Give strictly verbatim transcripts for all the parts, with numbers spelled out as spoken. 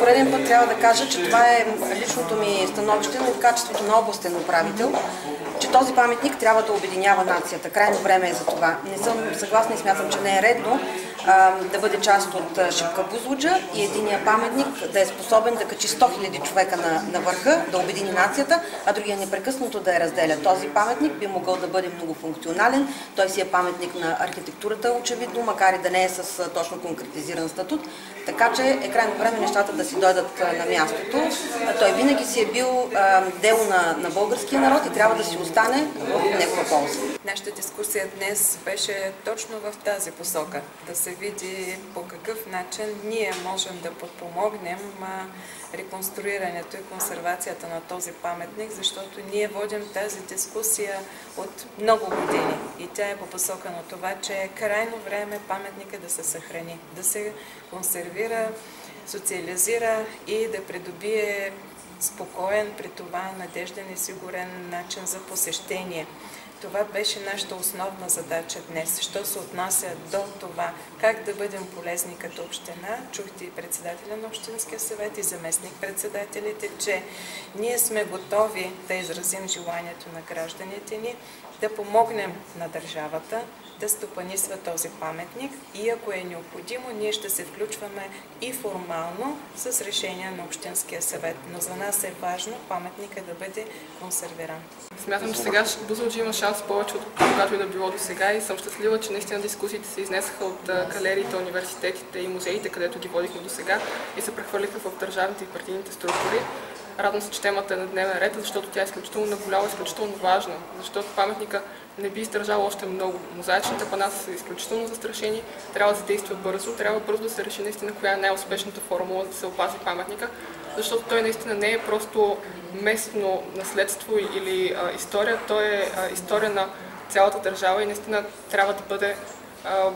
пореден път трябва да кажа, че това е личното ми становище, но и в качеството на областен управител, че този паметник трябва да обединява нацията. Крайно време е за това. Не съм съгласна и смятам, че не е редно а, да бъде част от Шипка Бузлуджа и единия паметник да е способен да качи сто хиляди човека на, на върха, да обедини нацията, а другия непрекъснато да я разделя. Този паметник би могъл да бъде многофункционален. Той си е паметник на архитектурата, очевидно, макар и да не е с точно конкретизиран статут. Така че е крайно време нещата да си дойдат на мястото. Той винаги си е бил а, дело на, на българския народ и трябва да си остане в негова полза. Нашата дискусия днес беше точно в тази посока. Да се види по какъв начин ние можем да подпомогнем реконструирането и консервацията на този паметник, защото ние водим тази дискусия от много години. И тя е по посока на това, че е крайно време паметника да се съхрани, да се консервира, социализира и да придобие спокоен, при това надежден и сигурен начин за посещение. Това беше нашата основна задача днес. Що се отнася до това, как да бъдем полезни като община, чухте и председателя на Общинския съвет и заместник-председателите, че ние сме готови да изразим желанието на гражданите ни, да помогнем на държавата да стопанисва този паметник и ако е необходимо, ние ще се включваме и формално с решение на Общинския съвет. Но за нас е важно паметника да бъде консервиран. Смятам, че сега Бузлуджа има шанс повече от когато и да било до сега и съм щастлива, че наистина дискусиите се изнесаха от галериите, университетите и музеите, където ги водихме до сега и се прехвърлиха в държавните и партийните структури. Радвам се, че темата е на дневен ред, защото тя е изключително наболяла и изключително важна, защото паметника не би издържал още много. Мозаичните пана са изключително застрашени, трябва да се действа бързо, трябва бързо да се реши наистина коя е най-успешната формула да се опази паметника, защото той наистина не е просто местно наследство или а, история, той е а, история на цялата държава и наистина трябва да бъде а,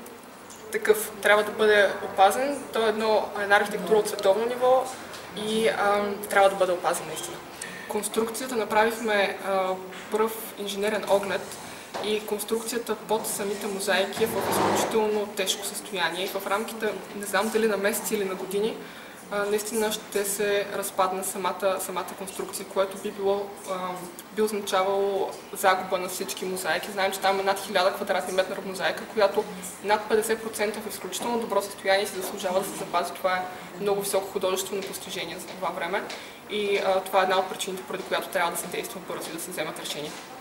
такъв, трябва да бъде опазен. Той е едно, една архитектура от световно ниво и а, трябва да бъде опазен наистина. Конструкцията направихме а, пръв инженерен оглед и конструкцията под самите мозайки е в изключително тежко състояние и в рамките, не знам дали на месеци или на години, а, наистина ще се разпадне самата, самата конструкция, което би било, а, би означавало загуба на всички мозайки. Знаем, че там е над хиляда квадратни метра мозайка, която над петдесет процента в изключително добро състояние и се заслужава да се запази. Това е много високо художествено постижение за това време и а, това е една от причините, поради която трябва да се действа бързо и да се вземат решения.